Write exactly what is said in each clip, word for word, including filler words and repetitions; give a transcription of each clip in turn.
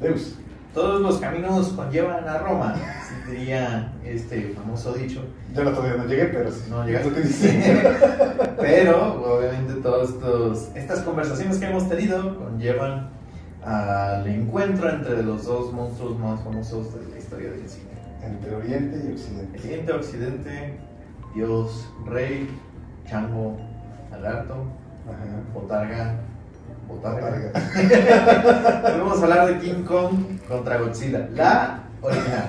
Deus. Todos los caminos conllevan a Roma, así diría este famoso dicho. Yo el otro día no llegué, pero sí. No llegaste. ¿Tú qué dices? Pero, obviamente, todas estas conversaciones que hemos tenido conllevan al encuentro entre los dos monstruos más famosos de la historia del cine. Entre Oriente y Occidente. Oriente, Occidente, Dios, Rey, Chango, Lagarto, Ajá. Botarga, Botarga. Botarga. Vamos a hablar de King Kong contra Godzilla, la original.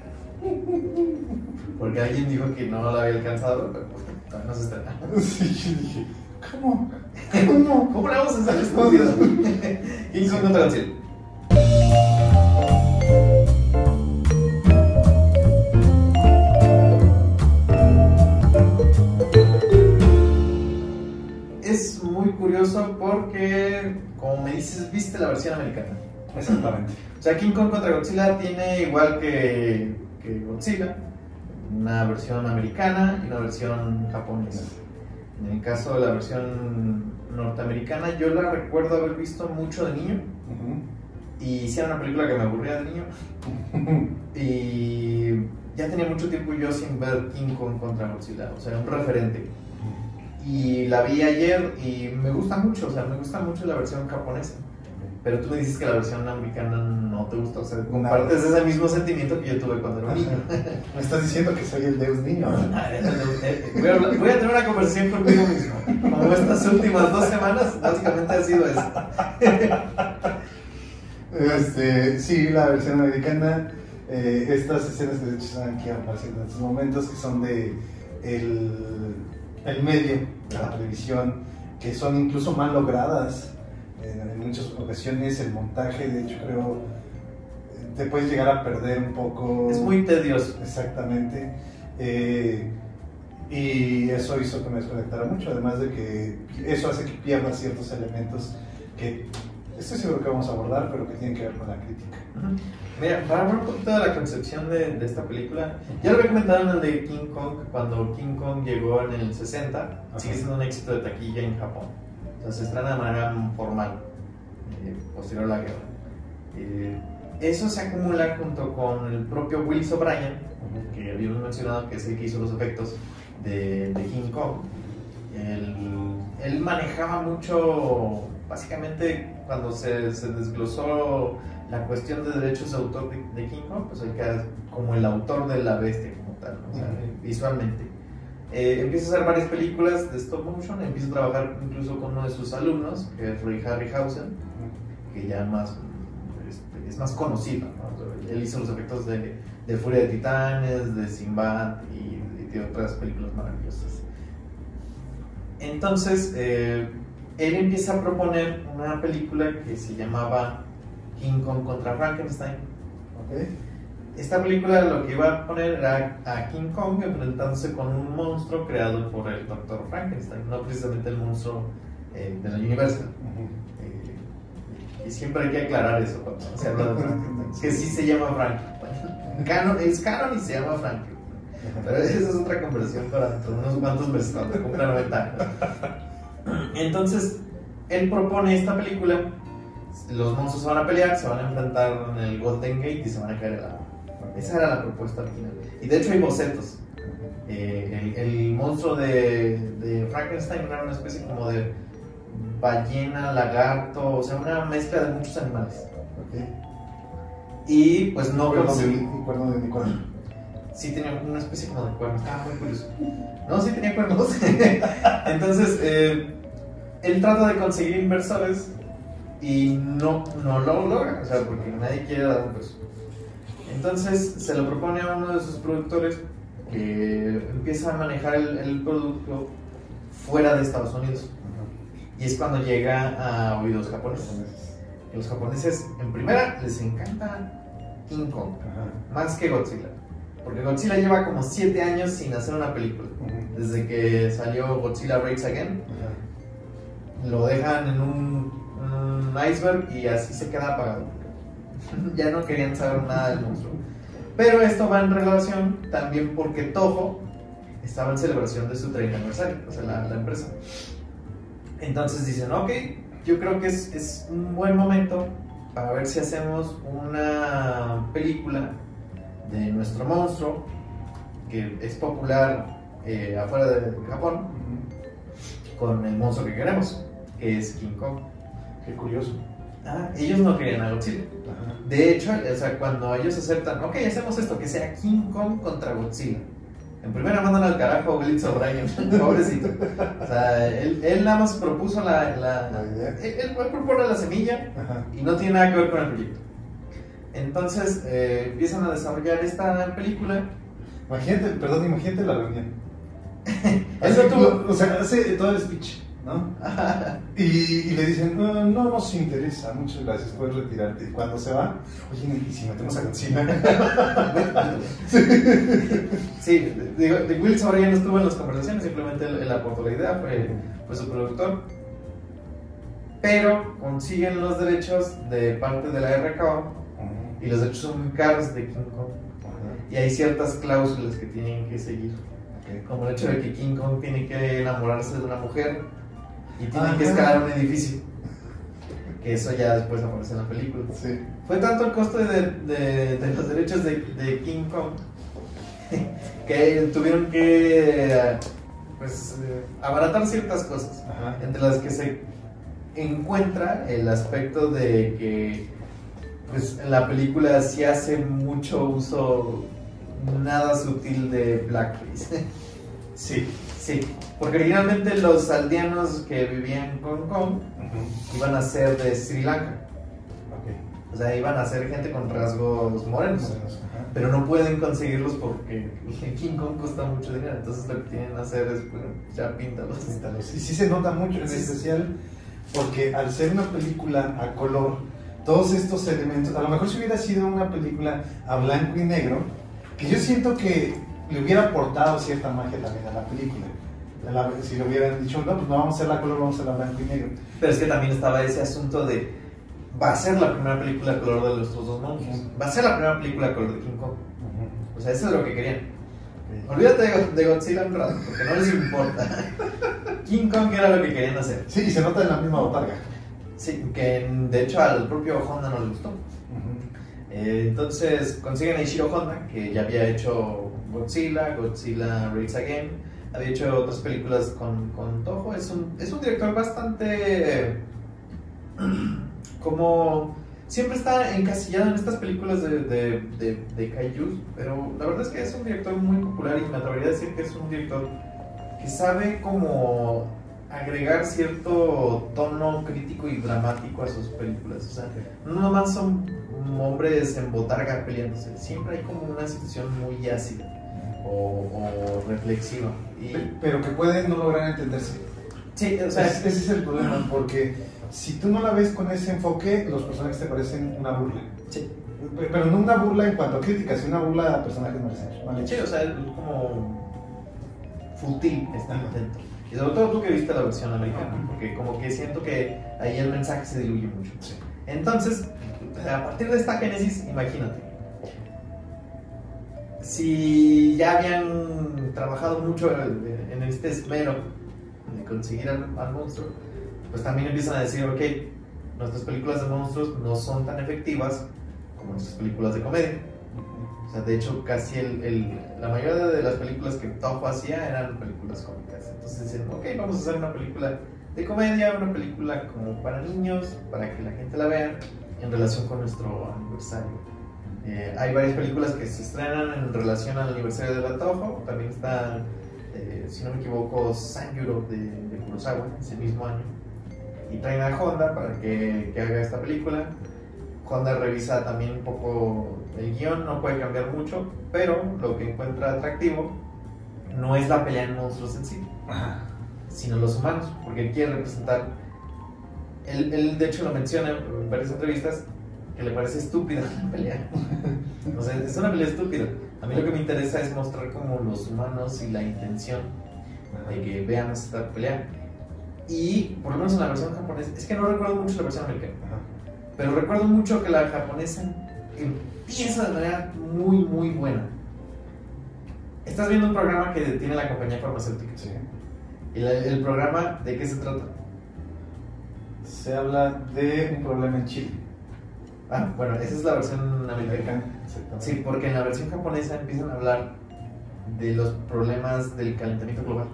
Porque alguien dijo que no la había alcanzado, pero pues todavía no se estrena. Sí, yo dije, ¿cómo? ¿Cómo? ¿Cómo le vamos a hacer esto? King Kong contra Godzilla. Es muy curioso porque, como me dices, viste la versión americana. Exactamente. O sea, King Kong contra Godzilla tiene, igual que, que Godzilla, una versión americana y una versión japonesa. En el caso de la versión norteamericana, yo la recuerdo haber visto mucho de niño. Uh-huh. Y sí era una película que me aburría de niño. Y ya tenía mucho tiempo yo sin ver King Kong contra Godzilla, o sea, un referente. Y la vi ayer y me gusta mucho, o sea, me gusta mucho la versión japonesa. Pero tú me dices que la versión americana no te gusta, o sea, compartes ese mismo sentimiento que yo tuve cuando era un niño. Me estás diciendo que soy el Deus niño. Voy a, voy a tener una conversación conmigo mismo. Como estas últimas dos semanas, básicamente ha sido eso. Este, sí, la versión americana, eh, estas escenas que de hecho están aquí apareciendo en estos momentos, que son de el, el medio de la televisión, que son incluso mal logradas. En muchas ocasiones el montaje, de hecho, creo, te puedes llegar a perder un poco. Es muy tedioso. Exactamente. Eh, y eso hizo que me desconectara mucho, además de que eso hace que pierdas ciertos elementos que estoy seguro que vamos a abordar, pero que tienen que ver con la crítica. Uh-huh. Mira, para hablar un poquito de la concepción de, de esta película, ya lo había comentado en el de King Kong, cuando King Kong llegó en el sesenta, uh-huh. Sigue siendo un éxito de taquilla en Japón. O sea, se estrena de manera formal, eh, posterior a la guerra. Eh, eso se acumula junto con el propio Willis O'Brien, uh-huh. que habíamos mencionado que es el que hizo los efectos de, de King Kong. Él, él manejaba mucho, básicamente, cuando se, se desglosó la cuestión de derechos de autor de, de King Kong, pues él queda como el autor de la bestia como tal, o sea, uh-huh. visualmente. Eh, empieza a hacer varias películas de stop motion, empieza a trabajar incluso con uno de sus alumnos, que es Ray Harryhausen, que ya más, este, es más conocido, ¿no? Él hizo los efectos de, de Furia de Titanes, de Sinbad y, y de otras películas maravillosas. Entonces, eh, él empieza a proponer una película que se llamaba King Kong contra Frankenstein. Okay. Esta película lo que iba a poner era a King Kong enfrentándose con un monstruo creado por el doctor Frankenstein, no precisamente el monstruo eh, de la Universal. Uh-huh. eh, y siempre hay que aclarar eso cuando se habla de Frankenstein, que sí se llama Frankenstein. Canon, es canon y se llama Frankenstein. Uh-huh. Pero esa es otra conversación para dentro de unos cuantos meses cuando cumpla noventa años. Entonces, él propone esta película. Los monstruos se van a pelear, se van a enfrentar en el Golden Gate y se van a caer al agua. Esa era la propuesta original. Y de hecho hay bocetos. Eh, el, el monstruo de, de Frankenstein era una especie como de ballena, lagarto, o sea, una mezcla de muchos animales. Okay. Y pues no conseguí. ¿Y cuerno de unicornio? Sí, tenía una especie como de cuernos. Ah, muy curioso. No, sí tenía cuernos. Entonces, eh, él trata de conseguir inversores y no, no lo logra, o sea, porque nadie quiere dar un peso. Entonces se lo propone a uno de sus productores que empieza a manejar el, el producto fuera de Estados Unidos. Uh-huh. Y es cuando llega a oídos japoneses. Y los japoneses, en primera, les encanta King Kong, uh-huh. más que Godzilla. Porque Godzilla lleva como siete años sin hacer una película. Uh-huh. Desde que salió Godzilla Breaks Again, uh-huh. lo dejan en un, un iceberg y así se queda apagado. Ya no querían saber nada del monstruo. Pero esto va en relación también porque Toho estaba en celebración de su treinta aniversario, o sea, la, la empresa. Entonces dicen, ok, yo creo que es, es un buen momento para ver si hacemos una película de nuestro monstruo, que es popular eh, afuera de Japón, uh-huh. con el monstruo que queremos, que es King Kong. Qué curioso. Ah, ellos no querían a Godzilla. Uh-huh. De hecho, o sea, cuando ellos aceptan, ok, hacemos esto, que sea King Kong contra Godzilla. En primera mandan al carajo a Willis O'Brien, pobrecito. O sea, él, él nada más propuso la... la, la idea. Él, él propone la semilla, uh-huh. y no tiene nada que ver con el proyecto. Entonces eh, empiezan a desarrollar esta película. Imagínate, perdón, imagínate la reunión. Eso tuvo, o sea, hace todo el speech, ¿no? y, y le dicen, no, no nos interesa, muchas gracias, puedes retirarte. Y cuando se va, oye, ¿y si metemos a Godzilla? Sí, digo, de Will O'Brien no estuvo en las conversaciones, simplemente él, él aportó la idea, fue, fue su productor. Pero consiguen los derechos de parte de la R K O, uh-huh. y los derechos son muy caros de King Kong. Uh-huh. Y hay ciertas cláusulas que tienen que seguir. Okay. Como el hecho de que King Kong tiene que enamorarse de una mujer y tiene uh-huh. que escalar un edificio. Que eso ya después aparece en la película. Sí. Fue tanto el costo de, de, de los derechos de, de King Kong que tuvieron que pues, abaratar ciertas cosas. Uh-huh. Entre las que se encuentra el aspecto de que pues, en la película sí hace mucho uso nada sutil de blackface. Sí. Sí, porque originalmente los aldeanos que vivían en Hong Kong, uh-huh. iban a ser de Sri Lanka. Okay. O sea, iban a ser gente con rasgos morenos, morenos uh-huh. pero no pueden conseguirlos porque King Kong cuesta mucho dinero. Entonces lo que tienen que hacer es, bueno, ya píntalos. píntalos. Y sí se nota mucho en sí. especial porque al ser una película a color, todos estos elementos, a lo mejor si hubiera sido una película a blanco y negro, que yo siento que le hubiera aportado cierta magia también a la película. La, si le hubieran dicho, no, pues no vamos a hacer la color, vamos a hacer la blanco y negro. Pero es que también estaba ese asunto de, va a ser la primera película a color de nuestros dos monstruos, uh-huh. va a ser la primera película a color de King Kong. Uh-huh. O sea, eso es lo que querían. Okay. Olvídate de, de Godzilla un rato, porque no les importa. King Kong era lo que querían hacer. Sí, y se nota en la misma botarga. Sí, que de hecho al propio Honda no le gustó. Uh-huh. eh, entonces consiguen a Ishiro Honda, que ya había hecho Godzilla, Godzilla Raids Again, había hecho otras películas con, con Toho. Es un, es un director bastante... como... siempre está encasillado en estas películas de, de, de, de kaijus, pero la verdad es que es un director muy popular y me atrevería a decir que es un director que sabe como agregar cierto tono crítico y dramático a sus películas. O sea, no nomás son hombres en botarga peleándose, siempre hay como una situación muy ácida o, o reflexiva. Y... pero que pueden no lograr entenderse. Sí, o sea, es, ese es el problema, porque si tú no la ves con ese enfoque, los personajes te parecen una burla. Sí. Pero no una burla en cuanto a críticas, sino una burla a personajes mal hechos. Sí, o sea, es como fútil está intento. Y sobre todo tú que viste la versión americana, porque como que siento que ahí el mensaje se diluye mucho. Sí. Entonces, a partir de esta génesis, imagínate, si ya habían trabajado mucho en este esmero de conseguir al, al monstruo, pues también empiezan a decir, ok, nuestras películas de monstruos no son tan efectivas como nuestras películas de comedia. O sea, de hecho, casi el, el, la mayoría de las películas que Toho hacía eran películas cómicas. Entonces dicen, ok, vamos a hacer una película de comedia, una película como para niños, para que la gente la vea en relación con nuestro aniversario. Eh, hay varias películas que se estrenan en relación al aniversario de la Toho. También está, eh, si no me equivoco, Sanjuro de, de Kurosawa, ese mismo año. Y traen a Honda para que, que haga esta película. Honda revisa también un poco el guión, no puede cambiar mucho, pero lo que encuentra atractivo no es la pelea en monstruos en sí, sino los humanos, porque él quiere representar. Él, él de hecho lo menciona en varias entrevistas, que le parece estúpida la pelea. O sea, es una pelea estúpida. A mí lo que me interesa es mostrar como los humanos y la intención de que vean esta pelea. Y por lo menos en la versión japonesa, es que no recuerdo mucho la versión americana, pero recuerdo mucho que la japonesa empieza de manera muy muy buena. Estás viendo un programa que tiene la compañía farmacéutica. Sí. ¿El, el programa de qué se trata? Se habla de un problema en Chile. Ah, bueno, esa es la versión americana. Sí, porque en la versión japonesa empiezan a hablar de los problemas del calentamiento global.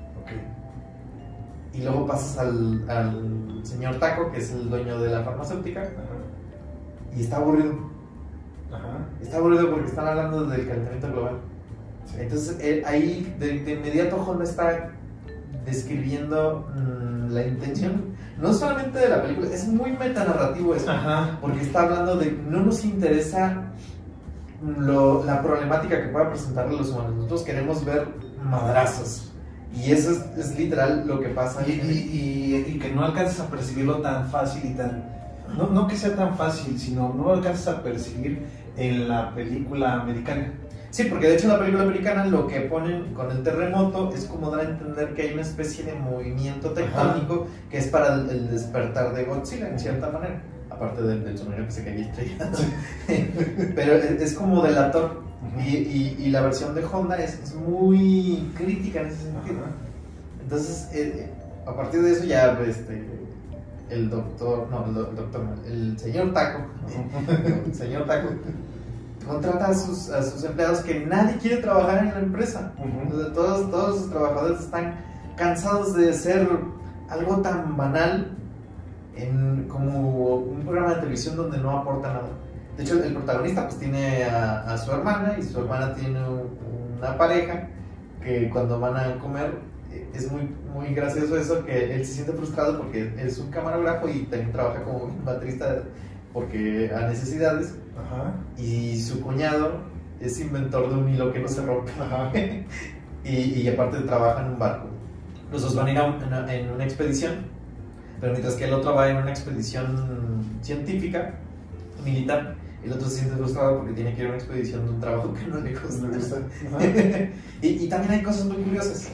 Ok. Y luego pasas al, al señor Taco, que es el dueño de la farmacéutica, Ajá. y está aburrido. Ajá. Está aburrido porque están hablando del calentamiento global. Sí. Entonces, eh, ahí de, de inmediato Honda está describiendo mmm, la intención, no solamente de la película, es muy metanarrativo eso, Ajá. porque está hablando de no nos interesa lo, la problemática que pueda presentar los humanos, nosotros queremos ver madrazos. Y eso es, es literal lo que pasa. Y, y, y, y que no alcanzas a percibirlo tan fácil y tan... No, no que sea tan fácil, sino no lo alcanzas a percibir en la película americana. Sí, porque de hecho en la película americana lo que ponen con el terremoto es como dar a entender que hay una especie de movimiento tectónico. Ajá. Que es para el, el despertar de Godzilla, en cierta manera. Aparte del, del submarino que se caía estrellado. Pero es, es como delator. Uh-huh. y, y, y la versión de Honda es, es muy crítica en ese sentido. Uh-huh. Entonces, eh, a partir de eso ya este, el doctor, no, el doctor, el señor Taco, uh-huh. el señor Taco contrata a sus, a sus empleados que nadie quiere trabajar en la empresa. Uh-huh. Entonces, todos, todos los trabajadores están cansados de ser algo tan banal en, como un programa de televisión donde no aporta nada. De hecho, el protagonista pues tiene a, a su hermana, y su hermana tiene una pareja que cuando van a comer es muy, muy gracioso eso, que él se siente frustrado porque es un camarógrafo y también trabaja como baterista porque a necesidades. Ajá. Y su cuñado es inventor de un hilo que no se rompe. y, y aparte trabaja en un barco. Los dos van a ir a una, en una expedición, pero mientras que el otro va en una expedición científica, militar, el otro se siente frustrado porque tiene que ir a una expedición de un trabajo que no le gusta. No le gusta. y, y también hay cosas muy curiosas.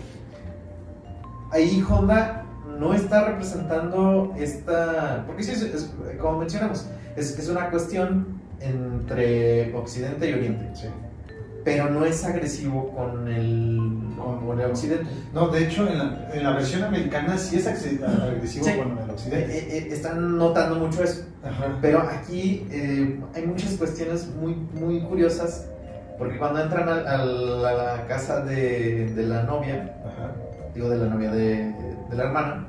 Ahí Honda no está representando esta... Porque sí, es, es, como mencionamos, es, es una cuestión entre Occidente y Oriente. Sí. Pero no es agresivo con el, con el Occidente. No, de hecho, en la, en la versión americana sí es agresivo, sí, con el Occidente. Eh, eh, están notando mucho eso. Ajá. Pero aquí eh, hay muchas cuestiones muy, muy curiosas. Porque cuando entran a, a, la, a la casa de, de la novia, ajá, digo de la novia de, de la hermana,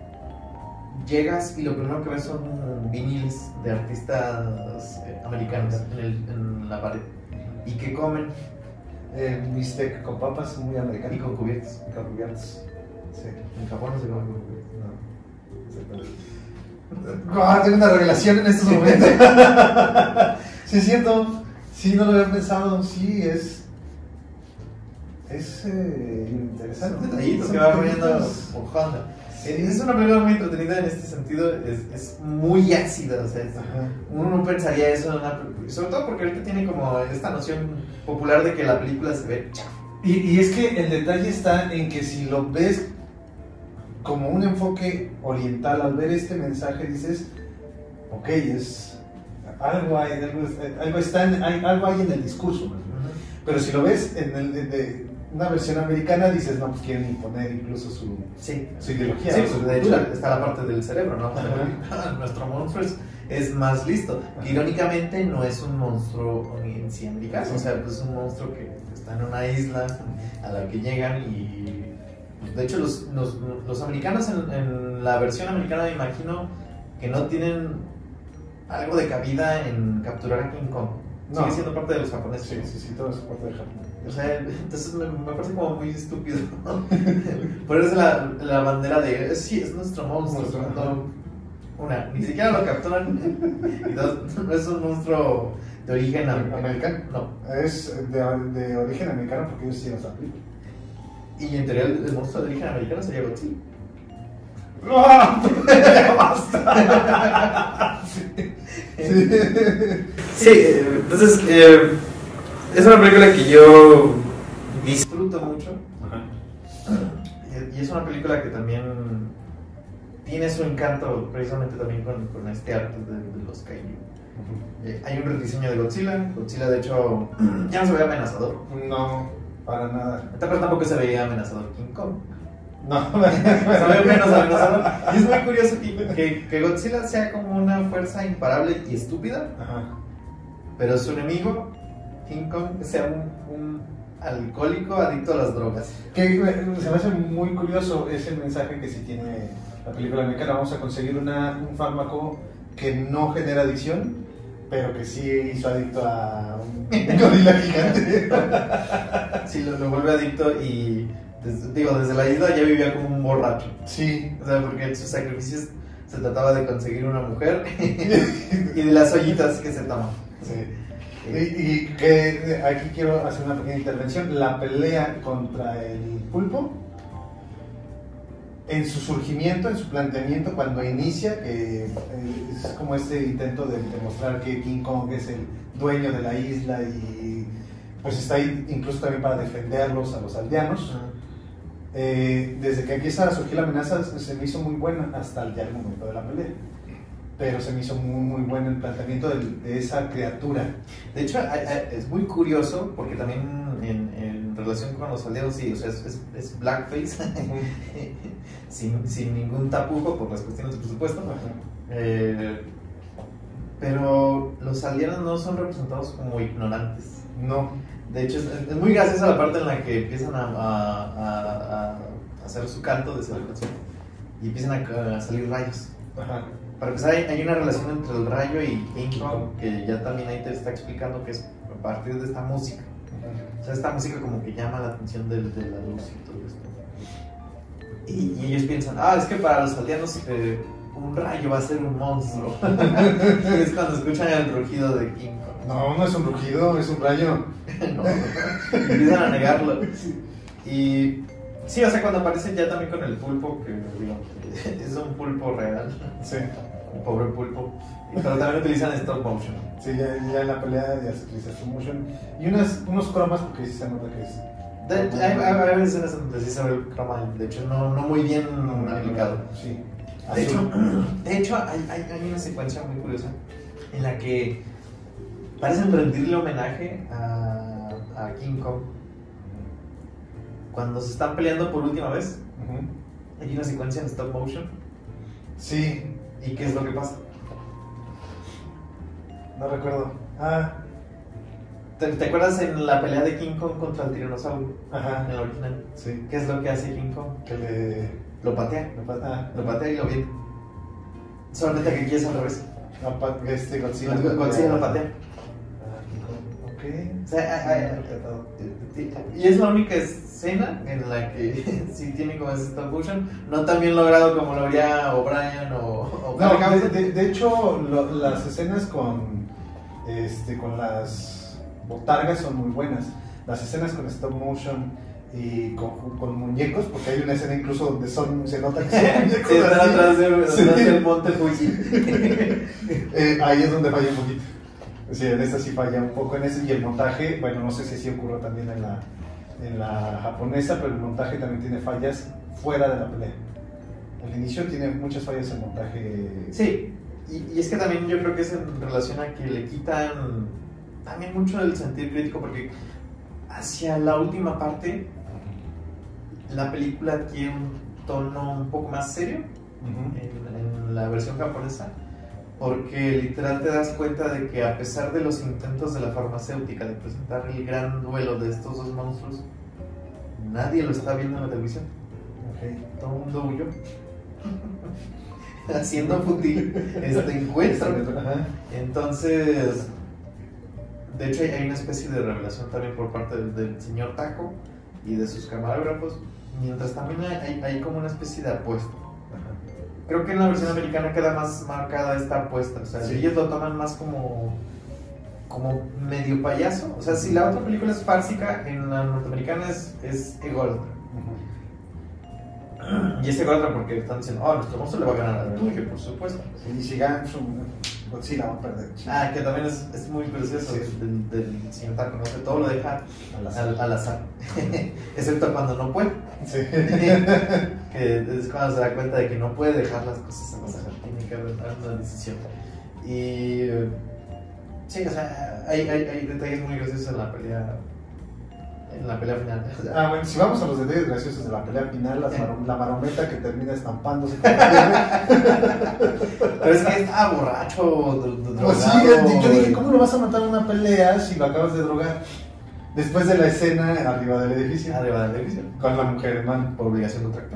llegas y lo primero que ves son viniles de artistas eh, americanos en, el, en la pared. ¿Y qué comen? Eh, bistec con papas, muy americano. Y con cubiertos. Y con cubiertos. Sí. En Japón no se come con cubiertos. No. Oh, tengo una revelación en estos momentos. Sí, es cierto. Sí, no lo había pensado. Sí, es. Es eh, interesante. Son detallitos que va poniendo Honda. Sí. Es una película muy entretenida en este sentido, es, es muy ácida, o sea, es, uno no pensaría eso en una película, sobre todo porque ahorita tiene como esta noción popular de que la película se ve chafa. Y, y es que el detalle está en que si lo ves como un enfoque oriental, al ver este mensaje dices, ok, es algo hay, algo, algo, está en, hay, algo hay en el discurso, ¿no? Uh-huh. Pero si lo ves en el de, de una versión americana dices, no, pues quieren imponer incluso su, sí. su ideología. Sí, pues de hecho está la parte del cerebro, ¿no? Nuestro monstruo es, es más listo. Ajá. Irónicamente no es un monstruo en sí americano, o sea, pues es un monstruo que está en una isla a la que llegan y... Pues de hecho los, los, los americanos en, en la versión americana me imagino que no tienen algo de cabida en capturar a King Kong. No. Sigue siendo parte de los japoneses. Sí, sí, sí, todo es parte de Japón. O sea, entonces me, me parece como muy estúpido, ¿no? Ponerse la, la bandera de, sí, es nuestro monstruo. No, una, ni siquiera lo capturan. Y dos, no es un monstruo de origen americano. No. Es de, de origen americano porque ellos sí los aplican. Y en teoría el, el monstruo de origen americano sería Godzilla. ¡Oh! ¡Basta! Sí. Sí. Sí, entonces eh, es una película que yo disfruto mucho. Ajá. Y es una película que también tiene su encanto precisamente también con, con este arte de, de los kaiju. Uh-huh. eh, hay un rediseño de Godzilla. Godzilla de hecho ya no se ve amenazador. No, para nada. Pero tampoco se veía amenazador King Kong. No, sabe menos amenazador. Y es muy curioso que, que, que Godzilla sea como una fuerza imparable y estúpida, Ajá. pero su enemigo, King Kong, sea un, un alcohólico adicto a las drogas. Que se me hace muy curioso ese mensaje que sí tiene la película mexicana. Vamos a conseguir una, un fármaco que no genera adicción, pero que sí hizo adicto a un gorila gigante. Sí, lo, lo vuelve adicto y, des, digo, desde la isla ya vivía como un borracho. Sí. O sea, porque sus sacrificios se trataba de conseguir una mujer y de las ollitas que se toman. Sí. Y, y que aquí quiero hacer una pequeña intervención. La pelea contra el pulpo, en su surgimiento, en su planteamiento, cuando inicia, que eh, es como este intento de demostrar que King Kong es el dueño de la isla y pues está ahí incluso también para defenderlos a los aldeanos. Eh, desde que empieza a surgir la amenaza se me hizo muy buena hasta ya el momento de la pelea. Pero se me hizo muy, muy bueno el planteamiento de, de esa criatura. De hecho, hay, hay, es muy curioso porque también en, en relación con los aldeanos, sí, o sea, es, es, es blackface, sin, sin ningún tapujo por las cuestiones de presupuesto. Eh, pero los aldeanos no son representados como ignorantes. No. De hecho, es, es muy graciosa la parte en la que empiezan a, a, a, a hacer su canto de celebración y empiezan a, a salir rayos. Ajá. Para empezar, hay, hay una relación entre el rayo y King Kong que ya también ahí te está explicando que es a partir de esta música. O sea, esta música como que llama la atención de, de la luz y todo esto. Y, y ellos piensan, ah, es que para los aldeanos eh, un rayo va a ser un monstruo. Y es cuando escuchan el rugido de King Kong. No, no es un rugido, es un rayo. No, y empiezan a negarlo. Y sí, o sea, cuando aparecen ya también con el pulpo, que digo, es un pulpo real. Sí. Un pobre pulpo. Pero también utilizan stop motion. Sí, ya, ya en la pelea ya se utiliza stop motion. Y unas, unos cromas, porque sí se nota que es. De, hay, hay, hay veces donde sí se ve el croma, de hecho, no, no muy bien aplicado. Sí. De hecho, de hecho hay, hay, hay una secuencia muy curiosa en la que parecen rendirle homenaje a, a King Kong. Cuando se están peleando por última vez, uh-huh. Hay una secuencia en stop motion. Sí. ¿Y qué es lo que pasa? No recuerdo. Ah. ¿Te, ¿Te acuerdas en la pelea de King Kong contra el tiranosaurio? Ajá. En la original. Sí. ¿Qué es lo que hace King Kong? Que le... Lo patea. Lo patea, ah. Lo patea y lo viene. Solamente que aquí es al revés. No, este Godzilla. Godzilla lo patea. Ok. O sea, hay, hay, y es la única escena en la que sí tiene como ese stop motion, no tan bien logrado como lo haría O'Brien o, o no, de, de, de hecho lo, las escenas con este con las botargas son muy buenas. Las escenas con stop motion y con, con muñecos, porque hay una escena incluso donde son se nota que son muñecos. Sí, están atrás del sí. de monte Fuji. eh, ahí es donde falla un poquito. Sí, en esta sí falla un poco en ese, y el montaje, bueno, no sé si sí ocurrió también en la, en la japonesa, pero el montaje también tiene fallas fuera de la pelea. Al inicio tiene muchas fallas el montaje. Sí, y, y es que también yo creo que es en relación a que le quitan también mucho el sentido crítico, porque hacia la última parte la película adquiere un tono un poco más serio uh-huh. en, en la versión japonesa. Porque literal te das cuenta de que a pesar de los intentos de la farmacéutica de presentar el gran duelo de estos dos monstruos, nadie lo está viendo en la televisión. Okay. Todo el mundo huyó. Haciendo fútil este encuentro. Entonces, de hecho hay una especie de revelación también por parte del, del señor Taco y de sus camarógrafos, mientras también hay, hay, hay como una especie de apuesta. Creo que en la versión americana queda más marcada esta apuesta, o sea, sí. Ellos lo toman más como, como medio payaso, o sea, si la otra película es fársica, en la norteamericana es, es ególatra. Uh-huh. Y es ególatra porque están diciendo, oh, nuestro monstruo le va a ganar al tuyo, por supuesto. Sí, y si gana, Godzilla va a perder. Ah, que también es, es muy precioso, sí. del, del señor Taco, ¿no? Que todo lo deja al azar, al, al azar. Excepto cuando no puede. Sí. Que es cuando se da cuenta de que no puede dejar las cosas al azar, tiene que haber una decisión. Y sí, o sea, hay, hay, hay detalles muy graciosos en la pelea en la pelea final. Ah, bueno, si vamos a los detalles graciosos de la pelea final, las mar la marometa que termina estampándose con la Pero es que estaba borracho, drogado. Pues sí, yo dije, ¿cómo lo vas a matar en una pelea si lo acabas de drogar? Después de la escena arriba del edificio. Arriba del edificio. Con la mujer, hermano. Por obligación contractual.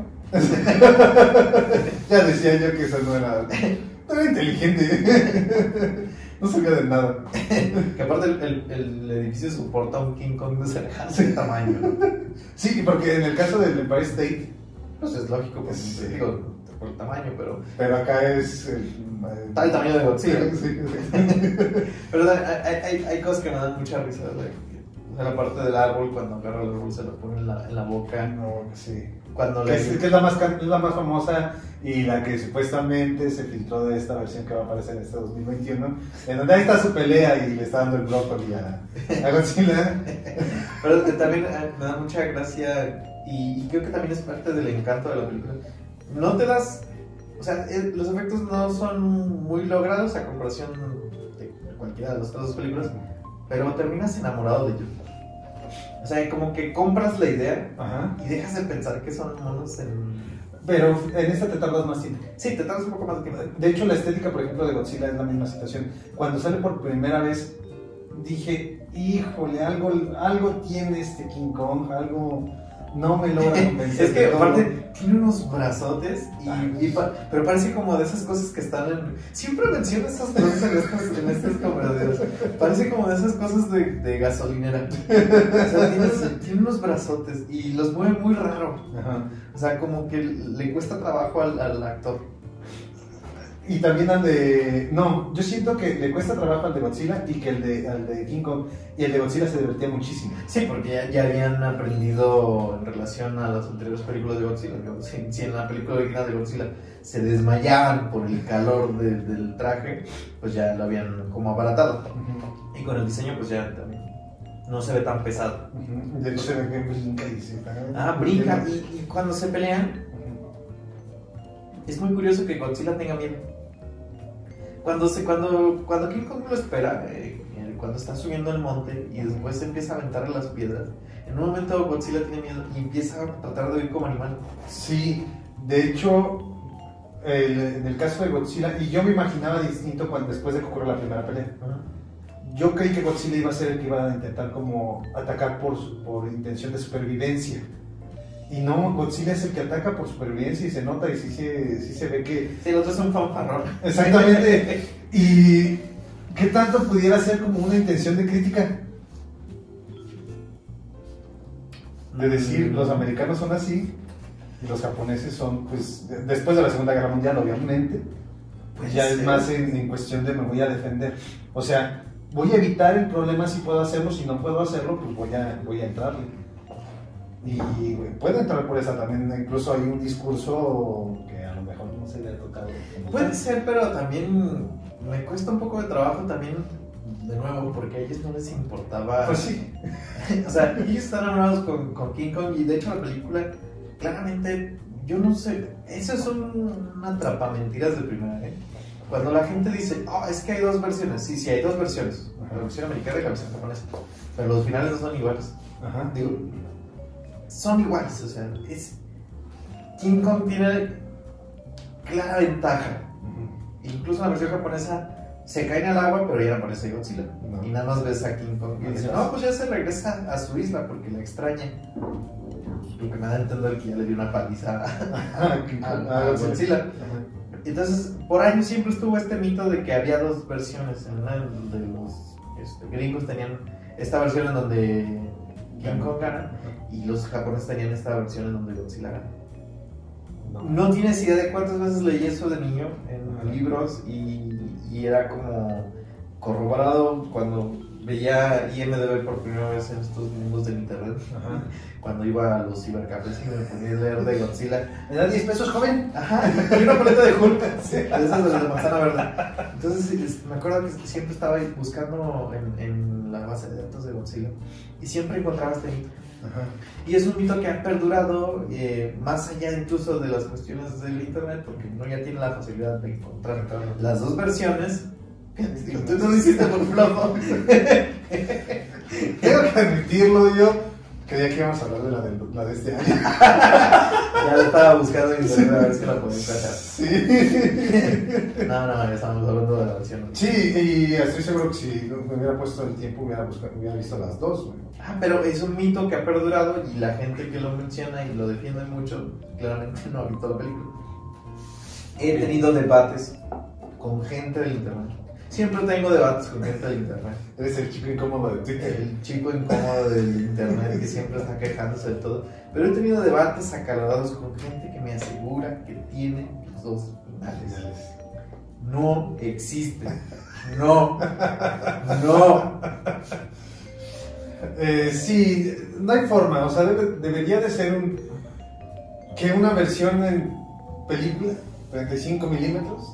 Ya decía yo que eso no era... No era inteligente. No servía de nada. Que aparte el, el, el edificio soporta un King Kong de semejante tamaño, ¿no? Sí, porque en el caso del Empire State... Pues es lógico, pues, sí. digo, por el tamaño, pero... Pero acá es... El, Está el tamaño de Godzilla. Sí, sí, sí. Pero hay, hay, hay cosas que me dan mucha risa, ¿no? O sea, la parte del árbol, cuando agarra el árbol se lo pone en la, en la boca. No, sí. Cuando que, le... es, que es, la más, es la más famosa y la que supuestamente se filtró de esta versión que va a aparecer en este dos mil veintiuno, en donde ahí está su pelea y le está dando el brócoli a, a Godzilla. Pero también me da mucha gracia y, y creo que también es parte del encanto de la película. No te das... O sea, los efectos no son muy logrados a comparación de cualquiera de las otras dos películas, pero terminas enamorado de ellos. O sea, como que compras la idea. Ajá. Y dejas de pensar que son monos en... Pero en esta te tardas más tiempo. Sí, te tardas un poco más de tiempo. De hecho, la estética, por ejemplo, de Godzilla es la misma situación. Cuando sale por primera vez, dije, híjole, algo, algo tiene este King Kong, algo... No me logra convencer. Es que aparte tiene unos brazotes, y, y pa pero parece como de esas cosas que están en... Siempre menciono esas cosas en estas, en estas conversaciones. Parece como de esas cosas de, de gasolinera. O sea, tiene, tiene unos brazotes y los mueve muy raro. Ajá. O sea, como que le cuesta trabajo al, al actor. Y también al de... No, yo siento que le cuesta trabajo al de Godzilla y que el de, al de King Kong. Y el de Godzilla se divertía muchísimo. Sí, porque ya, ya habían aprendido en relación a las anteriores películas de Godzilla. Si, si en la película original de Godzilla se desmayaban por el calor de, del traje, pues ya lo habían como abaratado. Uh-huh. Y con el diseño pues ya también no se ve tan pesado. Uh-huh. De hecho se ve que brinca y se... Ah, brinca. Y, y cuando se pelean, es muy curioso que Godzilla tenga miedo. Cuando, se, cuando, cuando King Kong lo espera, eh, cuando está subiendo el monte y después se empieza a aventar las piedras, en un momento Godzilla tiene miedo y empieza a tratar de huir como animal. Sí, de hecho, el, en el caso de Godzilla, y yo me imaginaba distinto cuando, después de que ocurrió la primera pelea. Uh-huh. Yo creí que Godzilla iba a ser el que iba a intentar como atacar por, por intención de supervivencia. Y no, Godzilla es el que ataca por supervivencia y se nota y sí se, sí se ve que... Sí, el otro es un fanfarrón. Exactamente. ¿Y qué tanto pudiera ser como una intención de crítica? De decir, los americanos son así y los japoneses son, pues, después de la Segunda Guerra Mundial, obviamente, pues ya es más en, en cuestión de me voy a defender. O sea, voy a evitar el problema si puedo hacerlo, si no puedo hacerlo, pues voy a, voy a entrarle. Y puede entrar por esa también, incluso hay un discurso que a lo mejor no se le ha tocado. Puede ser, pero también me cuesta un poco de trabajo también, de nuevo, porque a ellos no les importaba. Pues sí. O sea, ellos están enamorados con, con King Kong y de hecho la película, claramente, yo no sé, eso es un, una atrapamentiras de primera, ¿eh? Cuando la gente dice, oh, es que hay dos versiones, sí, sí, hay dos versiones, la versión americana y la versión japonesa, pero los finales no son iguales. Ajá. Digo, son iguales, o sea, es... King Kong tiene clara ventaja. Uh-huh. Incluso en la versión japonesa se caen al agua, pero ya no aparece Godzilla. No. Y nada más ves a King Kong y dice, no, pues ya se regresa a su isla porque la extraña. Lo que me da a entender que ya le dio una paliza a, a, a Godzilla. Uh-huh. Entonces, por años siempre estuvo este mito de que había dos versiones. En una de los este, gringos tenían esta versión en donde King Kong gana, y los japoneses tenían esta versión en donde Godzilla gana. No, no tienes idea de cuántas veces leí eso de niño en libros y, y era como corroborado cuando veía I M D B por primera vez en estos mundos del internet. Ajá. Cuando iba a los cibercafés y me ponía a leer de Godzilla. ¿Me da diez pesos, joven? Ajá, y una paleta de Hulk, sí, de esas de la manzana verde. Entonces me acuerdo que siempre estaba buscando en, en la base de datos de Godzilla y siempre encontraba este mito. Ajá. Y es un mito que ha perdurado eh, más allá incluso de las cuestiones del internet, porque uno ya tiene la facilidad de encontrar las dos versiones. Tú no lo hiciste por flojo. Tengo que admitirlo, yo Creía que íbamos a hablar de la de, la de este año. Ya la estaba buscando en internet a ver si la podía encontrar. Sí. No, no, ya estamos hablando de la versión. Sí, y estoy seguro que si me hubiera puesto el tiempo hubiera, buscado, hubiera visto las dos, güey. Ah, pero es un mito que ha perdurado y la gente que lo menciona y lo defiende mucho, claramente no ha visto la película. He tenido debates con gente del internet. Siempre tengo debates con gente del internet. Eres el chico incómodo de Twitter. El chico incómodo del internet que siempre está quejándose de todo. Pero he tenido debates acalorados con gente que me asegura que tiene los dos finales. No existe. No. No. Eh, sí, no hay forma. O sea, debe, debería de ser un que una versión en película treinta y cinco milímetros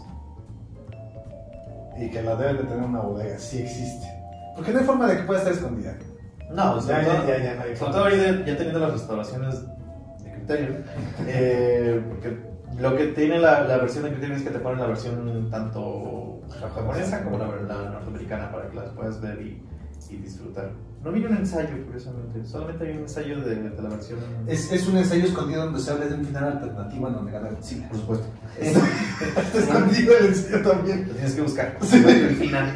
y que la deben de tener una bodega, sí existe. Porque no hay forma de que pueda estar escondida. No, o sea, ya, no, ya, ya, ya, no hay sobre forma. todo ahorita ya teniendo las restauraciones de Criterion, eh, porque lo que tiene la, la versión de Criterion es que te ponen la versión tanto la japonesa como la, la norteamericana para que las puedas ver y, y disfrutar. No viene un ensayo, curiosamente, solamente hay un ensayo de, de la versión. Es, es un ensayo escondido donde se habla de un final alternativo en donde gana Godzilla. Por supuesto. Está escondido el ensayo también. Lo tienes que buscar. Sí. El final.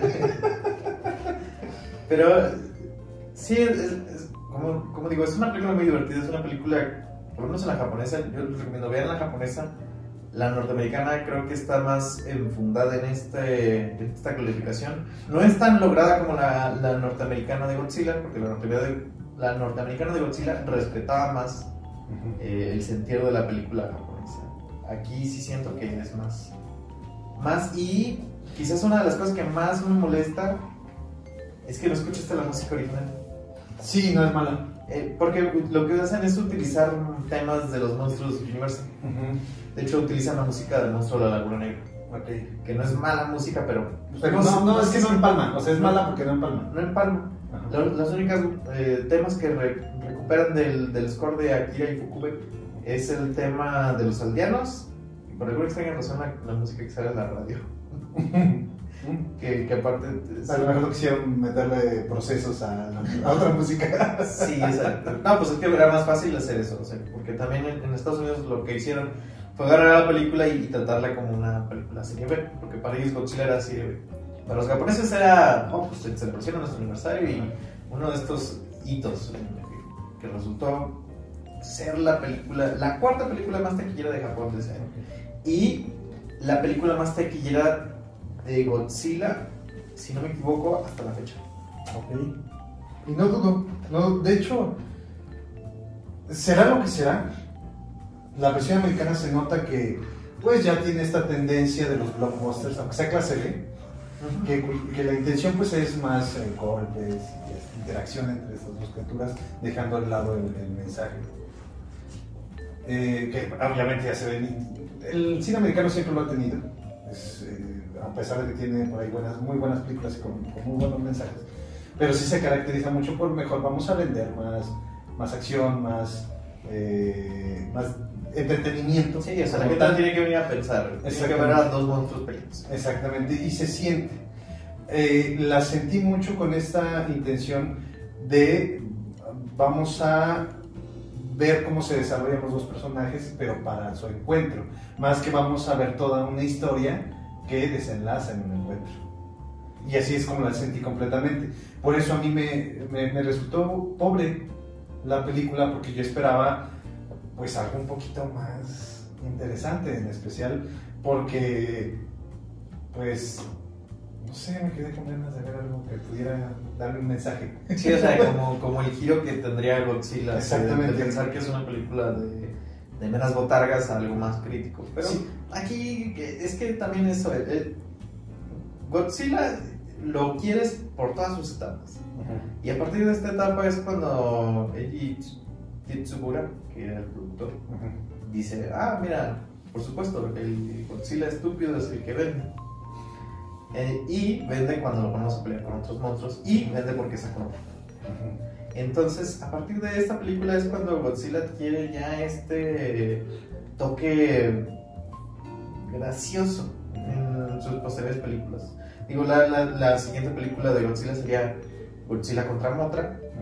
Pero sí, es, es, como, como digo, es una película muy divertida. Es una película, por lo menos en la japonesa, yo les recomiendo vean la japonesa. La norteamericana creo que está más enfundada en, este, en esta glorificación. No es tan lograda como la, la norteamericana de Godzilla, porque la, norte, la norteamericana de Godzilla respetaba más eh, el sentido de la película japonesa. Aquí sí siento que es más. Más y quizás una de las cosas que más me molesta es que no escuchaste la música original. Sí, no es mala. Eh, porque lo que hacen es utilizar temas de los monstruos Universal. Uh-huh. De hecho, utilizan la música del monstruo de la Laguna Negra. Okay. Que no es mala música, pero. Pero no, no, es que no empalma. O sea, es no, mala porque no empalma. No empalma. Los, los únicos eh, temas que re, recuperan del, del score de Akira Ifukube es el tema de los aldeanos. Y por alguna extraña razón, la, la música que sale en la radio. que, que aparte. Es, a lo mejor quisieron meterle procesos a, a otra música. Sí, exacto. No, pues es que era más fácil hacer eso. O sea, porque también en, en Estados Unidos lo que hicieron fue agarrar la película y, y tratarla como una película serie B, porque para ellos Godzilla era serie B. Para los japoneses era, oh, pues celebración de nuestro aniversario y uno de estos hitos que, que resultó ser la película, la cuarta película más taquillera de Japón de ese año. Y la película más taquillera de Godzilla, si no me equivoco, hasta la fecha. Ok. Y no dudo, no, de hecho, será lo que será. La versión americana se nota que pues ya tiene esta tendencia de los blockbusters, aunque sea clase B, uh-huh. que, que la intención pues es más eh, golpes y interacción entre estas dos criaturas, dejando al lado el, el mensaje. Eh, que obviamente ya se ve, el cine americano siempre lo ha tenido, es, eh, a pesar de que tiene por ahí buenas, muy buenas películas con, con muy buenos mensajes, pero sí se caracteriza mucho por mejor vamos a vender más, más acción, más, eh, más entretenimiento. Sí, o sea, la gente tiene que venir a pensar, tiene que ver a dos monstruos peleados. Exactamente, y se siente. Eh, la sentí mucho con esta intención de vamos a ver cómo se desarrollan los dos personajes, pero para su encuentro, más que vamos a ver toda una historia que desenlaza en un encuentro. Y así es como la sentí completamente. Por eso a mí me, me, me resultó pobre la película, porque yo esperaba pues algo un poquito más interesante, en especial porque pues no sé, me quedé con ganas de ver algo que pudiera darle un mensaje. Sí, o sea, como, como el giro que tendría Godzilla. Exactamente. De, de pensar que es una película de, de meras botargas a algo más crítico. Pero sí. Aquí es que también eso, el, Godzilla lo quieres por todas sus etapas. Uh-huh. Y a partir de esta etapa es cuando Eiji Tsubura, que era el productor, uh-huh. dice, ah, mira, por supuesto, el Godzilla estúpido es el que vende. Eh, y vende cuando lo ponemos a pelear con otros monstruos, y vende porque es acróbata. Uh-huh. Entonces, a partir de esta película es cuando Godzilla adquiere ya este toque gracioso en sus posteriores películas. Digo, la, la, la siguiente película de Godzilla sería Godzilla contra Mothra, uh-huh.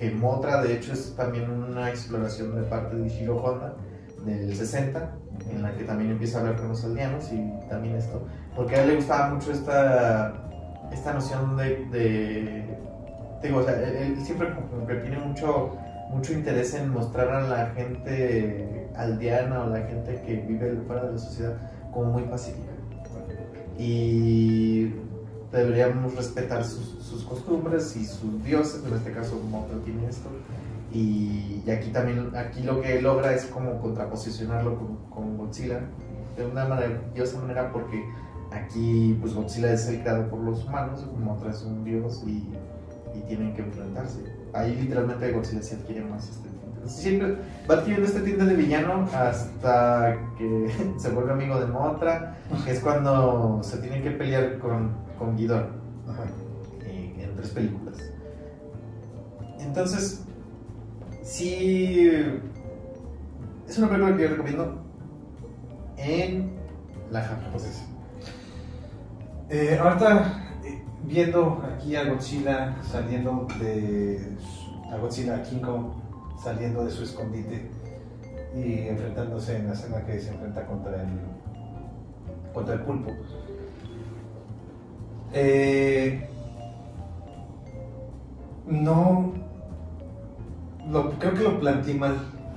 que Mothra de hecho es también una exploración de parte de Ishiro Honda del sesenta, en la que también empieza a hablar con los aldeanos y también esto, porque a él le gustaba mucho esta, esta noción de, de digo, o sea, él, él siempre como que tiene mucho, mucho interés en mostrar a la gente aldeana o la gente que vive fuera de la sociedad como muy pacífica. Y deberíamos respetar sus, sus costumbres y sus dioses, en este caso Mothra tiene esto. Y, y aquí también, aquí lo que logra es como contraposicionarlo con, con Godzilla de una maravillosa manera, porque aquí pues Godzilla es el creado por los humanos, Mothra es un dios y, y tienen que enfrentarse. Ahí literalmente Godzilla sí adquiere más este tinte. Siempre va adquiriendo este tinte de villano hasta que se vuelve amigo de Mothra, que es cuando se tiene que pelear con, con Ghidorah en, en tres películas. Entonces sí, es una película que yo recomiendo en la japonesa. Eh, ahorita eh, viendo aquí a Godzilla saliendo de a Godzilla, a King Kong saliendo de su escondite y enfrentándose en la escena que se enfrenta contra el contra el pulpo. Eh, no Lo, creo que lo planteé mal.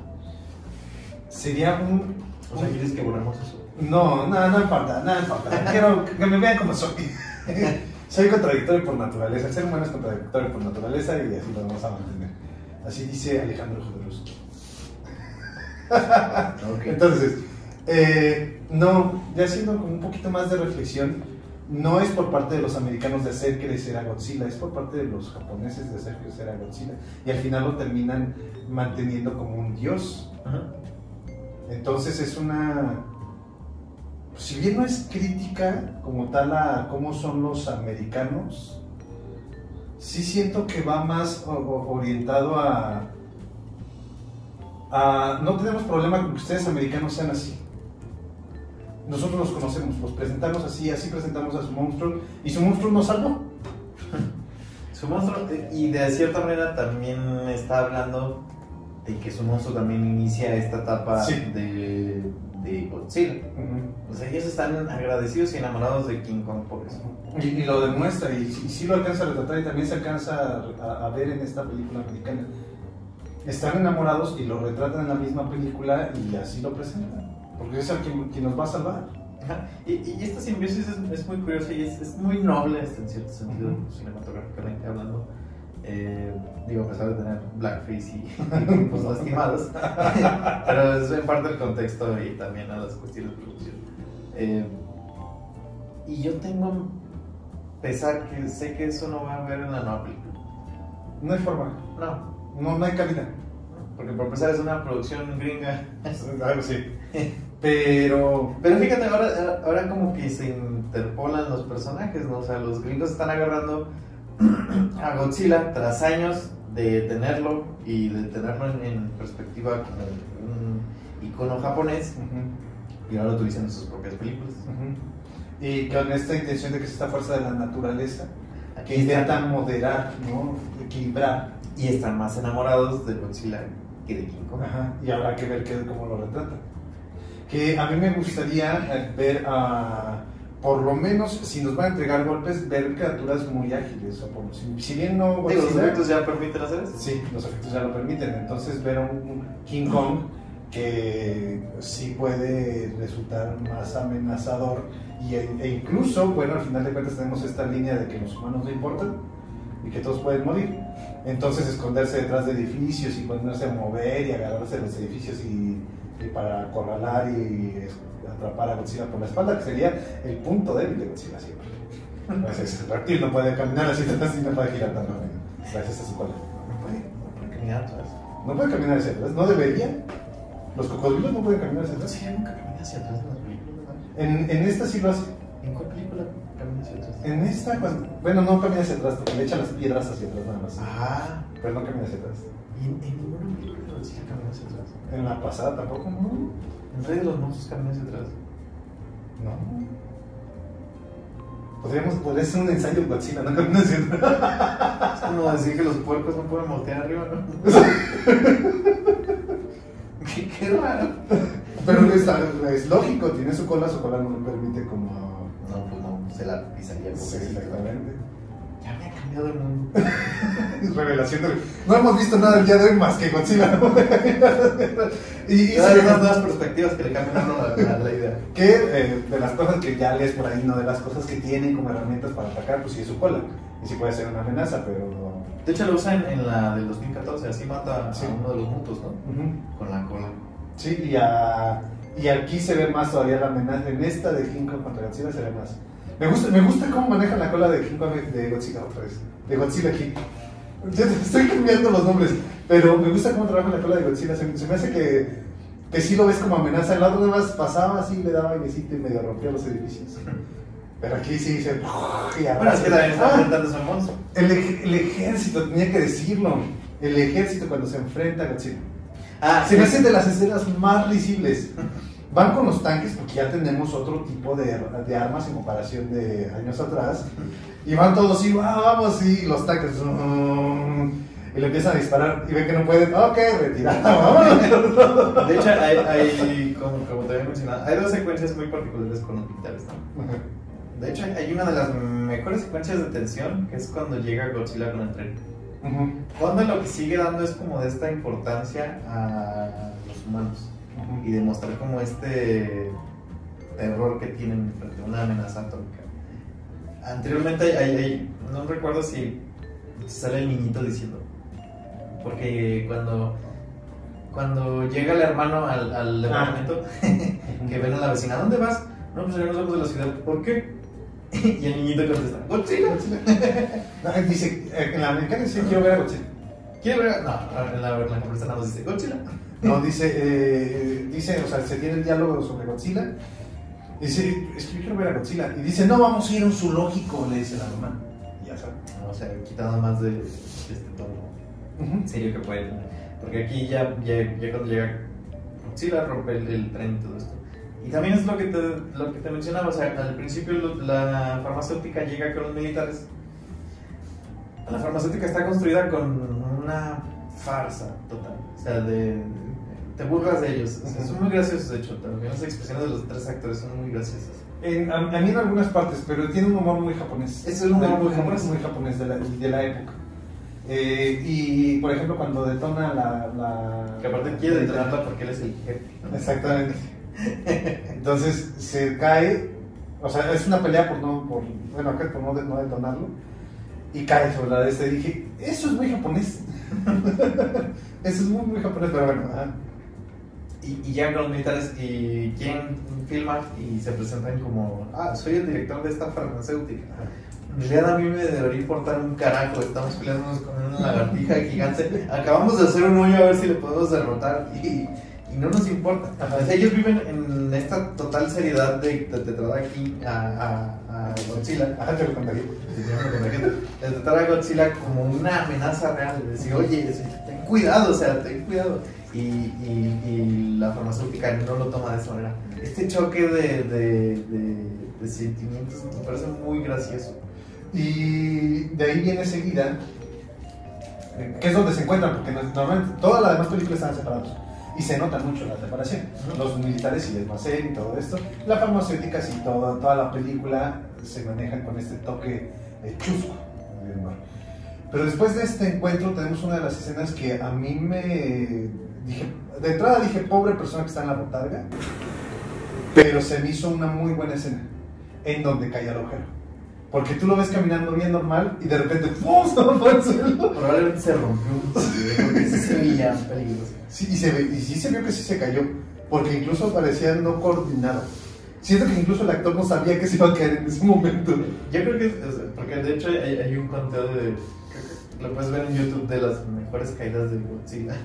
Sería un... O sea, ¿quieres que borremos eso? No, no, no importa, no importa. Quiero que me vean como soy. Soy contradictorio por naturaleza. El ser humano es contradictorio por naturaleza y así lo vamos a mantener. Así dice Alejandro Jodorowsky. Okay. Entonces, eh, no, ya haciendo como un poquito más de reflexión, no es por parte de los americanos de hacer crecer a Godzilla, es por parte de los japoneses de hacer crecer a Godzilla, y al final lo terminan manteniendo como un dios. Uh-huh. Entonces es una, si bien no es crítica como tal a cómo son los americanos, sí siento que va más o, o, orientado a, a no tenemos problema con que ustedes americanos sean así. Nosotros los conocemos, los presentamos así, así presentamos a su monstruo y su monstruo nos salvó. Su monstruo, y de cierta manera también está hablando de que su monstruo también inicia esta etapa sí. de, de Godzilla. Uh-huh. O sea, ellos están agradecidos y enamorados de King Kong por eso. Y, y lo demuestra, y, y sí lo alcanza a retratar, y también se alcanza a, a ver en esta película americana. Están enamorados y lo retratan en la misma película y así lo presentan. Porque es el quien, quien nos va a salvar. Ajá. Y, y esta simbiosis es, es muy curiosa y es, es muy noble en cierto sentido, uh-huh. cinematográficamente hablando. Eh, digo, a pesar de tener blackface y pues lastimados, pero es en parte el contexto y también a las cuestiones de producción. Eh, y yo tengo pesar que sé que eso no va a haber en la nueva película. No hay forma. No. No, no hay cabida. Porque por empezar es una producción gringa. Algo sí. Pero... Pero fíjate, ahora, ahora como que se interpolan los personajes, ¿no? O sea, los gringos están agarrando a Godzilla tras años de tenerlo y de tenerlo en, en perspectiva como un icono japonés, uh-huh. y ahora lo utilizan en sus propias películas. Uh-huh. Y con esta intención de que es esta fuerza de la naturaleza que intentan moderar, ¿no? Equilibrar. Y están más enamorados de Godzilla que de King Kong. Ajá. Y habrá que ver qué, cómo lo retratan. Que a mí me gustaría ver a, por lo menos, si nos van a entregar golpes, ver criaturas muy ágiles. O por, si, si bien no... Godzilla, ¿los efectos ya permiten hacer eso? Sí, los efectos ya lo permiten. Entonces ver a un King Kong que sí puede resultar más amenazador y, e incluso, bueno, al final de cuentas tenemos esta línea de que los humanos no importan y que todos pueden morir. Entonces esconderse detrás de edificios y ponerse a mover y agarrarse de los edificios y, y para acorralar y atrapar a Godzilla por la espalda, que sería el punto débil de Godzilla siempre. Entonces el reptil no puede caminar así atrás y no puede girar tan rápido, gracias a su cola. No puede, no puede caminar atrás. No puede caminar hacia atrás, no debería. Los cocodrilos no pueden caminar hacia atrás. Sí, nunca camina hacia atrás en las películas, ¿no? En, en esta sí lo hace. ¿En cuál película camina hacia atrás? En esta, cuando, bueno, no camina hacia atrás, porque le echa las piedras hacia atrás nada más. Ah, pero no camina hacia atrás. ¿Y en, en ninguna película de Godzilla camina hacia atrás? En la pasada tampoco, ¿no? ¿En Rey de los Monstruos camina hacia atrás? No. Podríamos, podría ser un ensayo de Godzilla, no camina hacia atrás. como decir que los puercos no pueden voltear arriba, ¿no? qué, qué raro. Pero es, es lógico, tiene su cola, su cola no le permite como... No, pues no, se la pisaría. Sí, exactamente. Ya me ha cambiado el mundo. Revelación de... No hemos visto nada el día de hoy más que Godzilla. y y hay se... unas nuevas perspectivas que le cambian a uno la, la, la idea. Que eh, de las cosas que ya lees por ahí, no de las cosas que tienen como herramientas para atacar, pues sí es su cola. Y sí puede ser una amenaza, pero... De hecho lo usan en la del dos mil catorce, así mata Sí. a uno de los mutos, ¿no? Uh-huh. Con la cola. Sí, y, a, y aquí se ve más todavía la amenaza. En esta de King Kong contra Godzilla se ve más. Me gusta, me gusta cómo manejan la cola de King Kong de Godzilla otra vez. De Godzilla King. Yo estoy cambiando los nombres, pero me gusta cómo trabajan la cola de Godzilla. Se, se me hace que, que sí lo ves como amenaza. El otro nada más pasaba así, le daba airecito y medio rompía los edificios. Pero aquí sí se... Bueno, es que también está enfrentándose a un monstruo. El, el ejército, tenía que decirlo. El ejército cuando se enfrenta a Godzilla. Ah, Se me hacen de las escenas más risibles. Van con los tanques porque ya tenemos otro tipo de, de armas en comparación de años atrás. Y van todos y ah, vamos, y los tanques. Um, y le empiezan a disparar y ven que no pueden. Ok, retirada. De hecho, hay, hay como, como te había mencionado, hay dos secuencias muy particulares con los militares, ¿no? De hecho, hay una de las mejores secuencias de tensión que es cuando llega Godzilla con el tren. Uh-huh. Cuando lo que sigue dando es como de esta importancia a los humanos. Y demostrar como este terror que tienen frente a una amenaza atómica. Anteriormente hay, hay, hay, no recuerdo si sale el niñito diciendo, porque cuando cuando llega el hermano al, al departamento ah. que ven a la vecina, ¿dónde vas? No, pues ya nos vamos de la ciudad. ¿Por qué? Y el niñito contesta, Godzilla. No, dice, en la americana dice, quiero ver a Godzilla. ¿Quiero ver a... No, en la, en la conversación nada más dice, Godzilla. No, dice, eh, dice, o sea, se tiene el diálogo sobre Godzilla. Y dice, es que yo quiero ver a Godzilla. Y dice, no, vamos a ir a un zoológico, le dice la mamá. Y ya sabe. No, o sea, quitando más de, de este tono uh-huh. serio que puede tener. Porque aquí ya, ya, ya cuando llega Godzilla rompe el, el tren y todo esto. Y también es lo que te, lo que te mencionaba, o sea, al principio la farmacéutica llega con los militares. La farmacéutica está construida con una farsa total, o sea, de, te burlas de ellos, o sea, son muy graciosos de hecho, también las expresiones de los tres actores son muy graciosas. En, a, a mí en algunas partes, pero tiene un humor muy japonés. Es un humor muy japonés, japonés, muy japonés de la, de la época. Eh, y por ejemplo cuando detona la... la que aparte quiere detonarla porque él es el jefe, ¿no? Exactamente. Entonces se cae, o sea, es una pelea por no, por, bueno, acá por no, no detonarlo, y cae sobre la de este. Y dije, eso es muy japonés. Eso es muy, muy japonés, pero bueno. ¿Ah? Y, y llegan los militares y quieren filmar y se presentan como, ah, soy el director de esta farmacéutica. En realidad a mí me debería importar un carajo, estamos peleándonos con una lagartija gigante, acabamos de hacer un hoyo a ver si le podemos derrotar y, y no nos importa. O sea, ellos viven en esta total seriedad de, de, de tratar aquí a, a, a Godzilla. Ajá, te lo contaría. De tratar a Godzilla como una amenaza real, de decir, oye, ten cuidado, o sea, ten cuidado. Y, y, y la farmacéutica no lo toma de esa manera. Este choque de, de, de, de sentimientos me parece muy gracioso. Y de ahí viene seguida, que es donde se encuentran, porque normalmente todas las demás películas están separadas. Y se nota mucho la separación. Los militares y el almacén y todo esto. La farmacéutica sí, toda, toda la película se manejan con este toque eh, chusco. Pero después de este encuentro tenemos una de las escenas que a mí me... dije, de entrada dije, pobre persona que está en la botarga. Pero se me hizo una muy buena escena. En donde cae el agujero. Porque tú lo ves caminando bien normal y de repente ¡pum! Se va por el suelo. Probablemente se rompió porque sí se veía peligroso. Sí, y, se ve, y sí se vio que sí se cayó. Porque incluso parecía no coordinado. Siento que incluso el actor no sabía que se iba a caer en ese momento. Yo creo que, porque de hecho hay, hay un conteo de, lo puedes ver en YouTube, de las mejores caídas de Godzilla.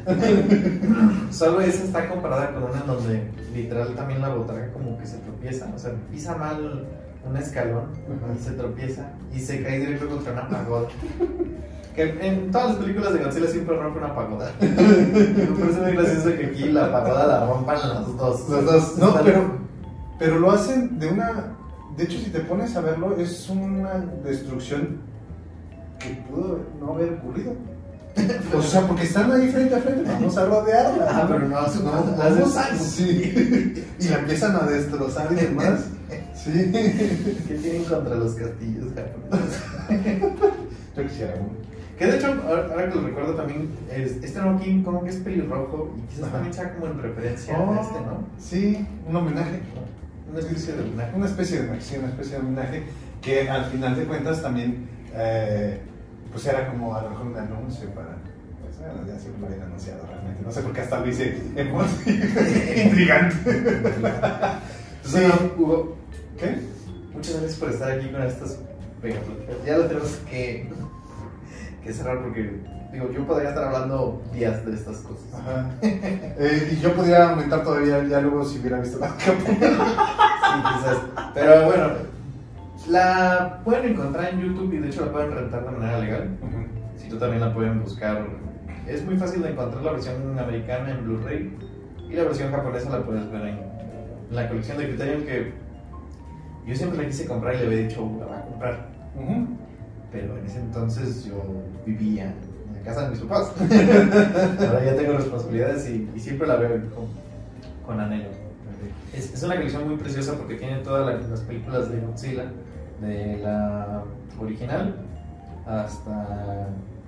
Solo esa está comparada con una en donde literal también la botarga como que se tropieza, o sea, pisa mal un escalón y se tropieza y se cae directo contra una pagoda. Que en todas las películas de Godzilla siempre rompe una pagoda. Me parece muy gracioso que aquí la pagoda la rompan los dos. Los dos, no, pero, pero lo hacen de una... De hecho, si te pones a verlo, es una destrucción que pudo... No, no haber ocurrido. O sea, porque están ahí frente a frente, vamos a rodearla. Ah, pero no, no, no, vamos no, a- sí. Y la empiezan a destrozar y demás. Sí. ¿Qué tienen contra los castillos japoneses? Yo quisiera uno. Que de hecho, ahora ahora que lo recuerdo también, es, este nuevo King Kong es pelirrojo y quizás Ajá. también sea como en referencia Oh, a este, ¿no? Sí, un homenaje. Una especie de homenaje. Una especie de homenaje, sí, una especie de homenaje que al final de cuentas también eh, pues era como a lo mejor un anuncio para, pues bueno, ya siempre lo habían anunciado realmente, no sé por qué hasta lo hice en modo intrigante. Sí, Hugo, ¿Qué? muchas gracias por estar aquí con estas megapláticas. Ya lo tenemos que, que cerrar porque, digo, yo podría estar hablando días de estas cosas. Ajá. Eh, y yo podría aumentar todavía el diálogo si hubiera visto la capa. Sí, quizás. Pero bueno, la pueden encontrar en YouTube y de hecho la pueden rentar de manera legal. Si tú también la pueden buscar, es muy fácil de encontrar la versión americana en Blu-ray y la versión japonesa la puedes ver en la colección de Criterion, que yo siempre la quise comprar y le había dicho, la voy a comprar, Ujú. pero en ese entonces yo vivía en la casa de mis papás. Ahora ya tengo responsabilidades y, y siempre la veo con, con anhelo. Es, es una colección muy preciosa porque tiene todas la- las películas de Godzilla, de la original hasta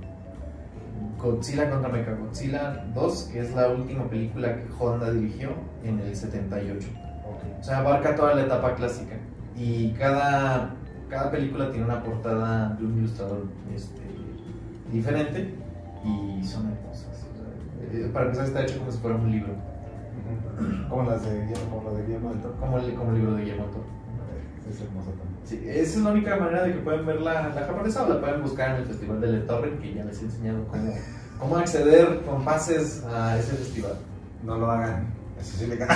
Godzilla contra Mechagodzilla dos, que es la última película que Honda dirigió en el setenta y ocho. O sea, abarca toda la etapa clásica y cada, cada película tiene una portada de un ilustrador este, diferente y son hermosas. O sea, eh, para empezar está hecho como si fuera un libro, Ujú. Como las de Guillermo, como la de Guillermo del Toro. como el, como el libro de Guillermo del Toro. Es hermoso también. Sí, esa es la única manera de que pueden ver la, la japonesa, o la pueden buscar en el Festival de Le Torre, que ya les he enseñado cómo, cómo acceder con pases a ese festival. No lo hagan. Eso sí le gana.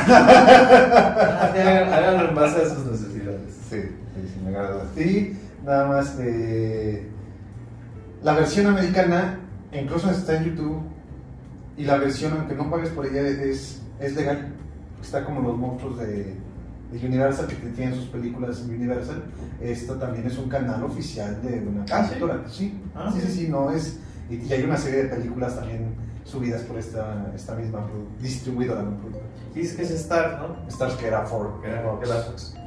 Hagan- Háganlo en base a sus necesidades. Sí, sí, sí, me agrada. Y nada más, eh, la versión americana incluso está en YouTube y la versión, aunque no pagues por ella, es, es legal. Está como los monstruos de, de Universal, que tienen sus películas en Universal. Esto también es un canal oficial de una Ah, ¿sí? productora. Sí, Ah, sí, sí, sí. sí, no es. Y, y hay una serie de películas también subidas por esta, esta misma produ- distribuidora. ¿No? Dices que es Star, ¿no? Stars que era Ford. Que era, que era Fox.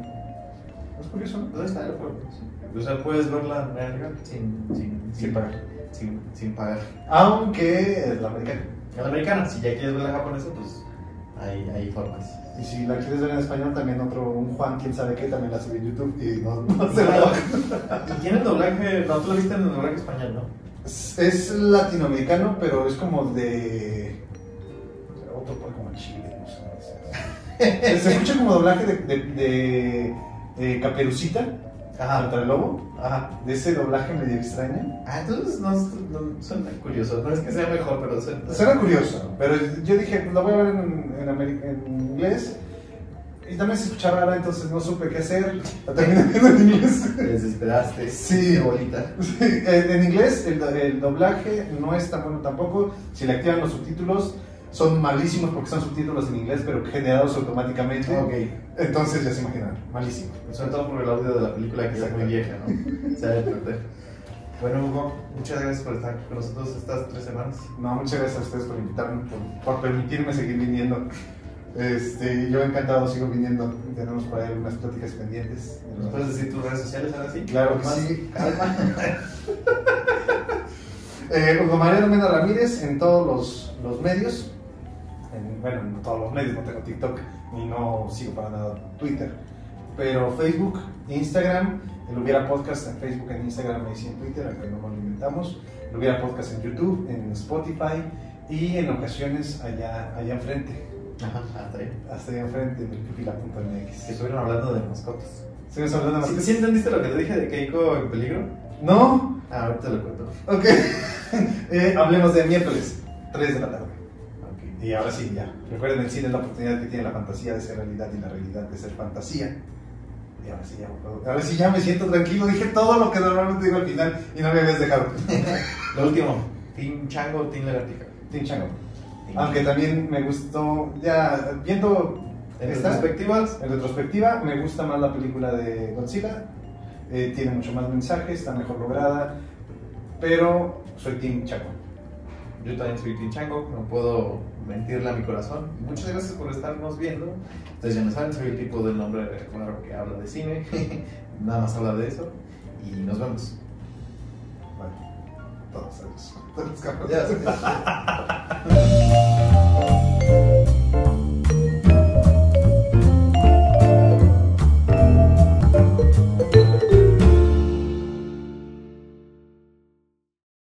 Es curioso, ¿no? ¿Dónde está el juego? O sea, puedes verla de manera legal sin, sin, Sin pagar. Sin, sin pagar. Aunque es la americana. En la americana, si ya quieres ver la japonesa, pues hay, hay formas. Y si la quieres ver en español, también otro, un Juan, quién sabe qué, también la sube en YouTube y no, no se la baja. Y tiene doblaje, no, tú lo viste en el doblaje español, ¿no? Es, es latinoamericano, pero es como de. Otro país como Chile, no sé. no sé. Se escucha como doblaje de, de, de, de Caperucita contra el lobo. Ajá. De ese doblaje medio extraño. Ah, entonces no, no suena curioso. No es que sea mejor, pero suena. Suena curioso, pero yo dije, pues la voy a ver en, en, ameri- en inglés. Y también se escucha rara, entonces no supe qué hacer. La terminé viendo en inglés. Te desesperaste. Sí. Qué bolita. Sí, en en inglés el, do- el doblaje no es tan bueno tampoco. Si le activan los subtítulos, son malísimos porque son subtítulos en inglés, pero generados automáticamente. Ok. Entonces ya se imaginan, malísimo. Sobre todo por el audio de la película, que es muy vieja, ¿no? Se ha de perder. Bueno, Hugo, muchas gracias por estar con nosotros estas tres semanas. No, muchas gracias a ustedes por invitarme, por, por permitirme seguir viniendo. Este, yo encantado sigo viniendo. Tenemos por ahí unas pláticas pendientes. ¿Nos puedes decir tus redes sociales ahora sí? Claro que Más sí. calma. Eh, Hugo Mariano Mena Ramírez en todos los, los medios. En, bueno, en todos los medios, no tengo TikTok y no sigo para nada Twitter. Pero Facebook, Instagram, el Hubiera Podcast en Facebook, en Instagram y en Twitter, aunque no nos lo inventamos. El Hubiera Podcast en YouTube, en Spotify y en ocasiones allá, allá enfrente. Ajá, hasta ahí. Hasta allá enfrente en el pipila punto m x. Que estuvieron hablando de mascotas. ¿Sigues hablando de ¿Sí, más? ¿Sí entendiste lo que te dije de Keiko en peligro? ¿No? Ah, ahorita te lo cuento. Ok. Eh, hablemos de miércoles, tres de la tarde. Ok. Y ahora sí, ya. Recuerden, el cine es la oportunidad que tiene la fantasía de ser realidad y la realidad de ser fantasía. Y ahora sí, ya, ahora sí ya me siento tranquilo. Dije todo lo que normalmente digo al final y no me habías dejado. Lo último, Team Chango, Team Lagartija. Team Chango. Team Aunque también me gustó, ya viendo En esta, retrospectivas, en retrospectiva, me gusta más la película de Godzilla. Eh, tiene mucho más mensaje, está mejor lograda. pero soy Team Chaco. Yo también soy Team Chango, no puedo mentirle a mi corazón. Muchas gracias por estarnos viendo. Ustedes ya me saben, soy el tipo del nombre raro que habla de cine. Nada más habla de eso. Y nos vemos. Bueno, todos adiós. Todos Ya.